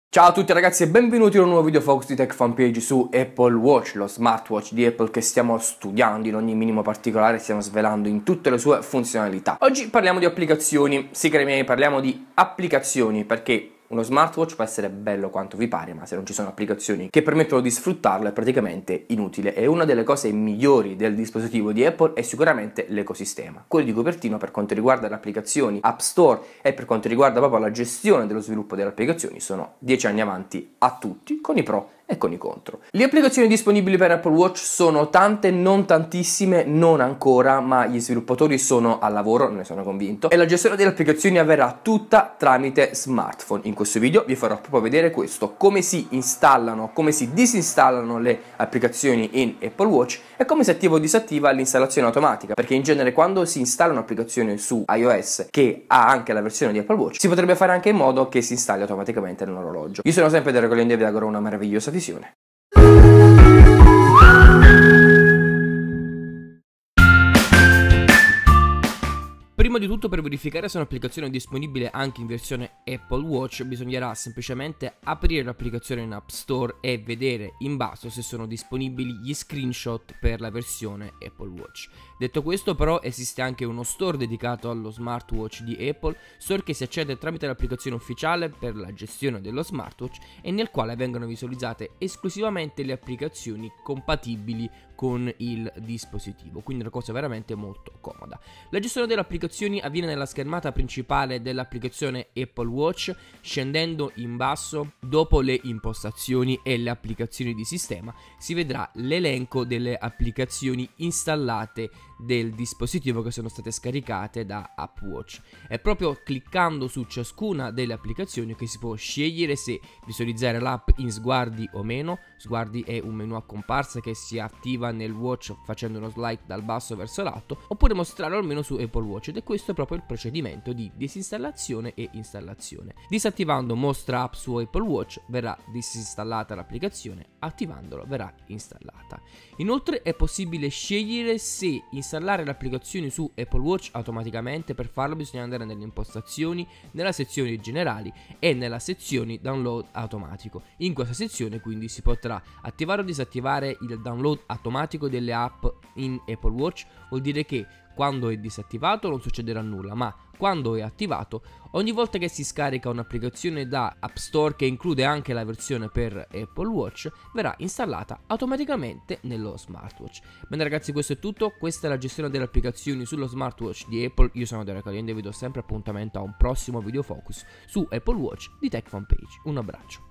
Ciao a tutti ragazzi e benvenuti in un nuovo video focus di Tech Fanpage su Apple Watch, lo smartwatch di Apple che stiamo studiando in ogni minimo particolare, stiamo svelando in tutte le sue funzionalità. Oggi parliamo di applicazioni, sì cari miei, parliamo di applicazioni perché uno smartwatch può essere bello quanto vi pare, ma se non ci sono applicazioni che permettono di sfruttarlo è praticamente inutile. E una delle cose migliori del dispositivo di Apple è sicuramente l'ecosistema. Quello di copertina per quanto riguarda le applicazioni App Store e per quanto riguarda proprio la gestione dello sviluppo delle applicazioni sono 10 anni avanti a tutti, con i pro e con i contro. Le applicazioni disponibili per Apple Watch sono tante, non tantissime, non ancora, ma gli sviluppatori sono al lavoro, ne sono convinto, e la gestione delle applicazioni avverrà tutta tramite smartphone. In questo video vi farò proprio vedere questo, come si installano, come si disinstallano le applicazioni in Apple Watch e come si attiva o disattiva l'installazione automatica, perché in genere quando si installa un'applicazione su iOS che ha anche la versione di Apple Watch, si potrebbe fare anche in modo che si installi automaticamente nell'orologio. Io sono sempre Derek Colende e vi auguro una meravigliosa visione. Prima di tutto, per verificare se un'applicazione è disponibile anche in versione Apple Watch bisognerà semplicemente aprire l'applicazione in App Store e vedere in basso se sono disponibili gli screenshot per la versione Apple Watch. Detto questo, però, esiste anche uno store dedicato allo smartwatch di Apple, store che si accede tramite l'applicazione ufficiale per la gestione dello smartwatch e nel quale vengono visualizzate esclusivamente le applicazioni compatibili con il dispositivo, quindi una cosa veramente molto comoda. La gestione delle applicazioni avviene nella schermata principale dell'applicazione Apple Watch, scendendo in basso dopo le impostazioni e le applicazioni di sistema si vedrà l'elenco delle applicazioni installate del dispositivo che sono state scaricate da App Watch. È proprio cliccando su ciascuna delle applicazioni che si può scegliere se visualizzare l'app in sguardi o meno. Sguardi è un menu a comparsa che si attiva nel watch facendo uno slide dal basso verso l'alto, oppure mostrarlo almeno su Apple Watch, ed è questo proprio il procedimento di disinstallazione e installazione. Disattivando mostra app su Apple Watch verrà disinstallata l'applicazione, attivandolo verrà installata. Inoltre è possibile scegliere se installare le applicazioni su Apple Watch automaticamente. Per farlo bisogna andare nelle impostazioni, nella sezione generali e nella sezione download automatico. In questa sezione quindi si potrà attivare o disattivare il download automatico delle app in Apple Watch. Vuol dire che quando è disattivato non succederà nulla, ma quando è attivato, ogni volta che si scarica un'applicazione da App Store che include anche la versione per Apple Watch, verrà installata automaticamente nello smartwatch. Bene ragazzi, questo è tutto. Questa è la gestione delle applicazioni sullo smartwatch di Apple. Io sono Derek Colende e vi do sempre appuntamento a un prossimo video focus su Apple Watch di Tech Fanpage. Un abbraccio.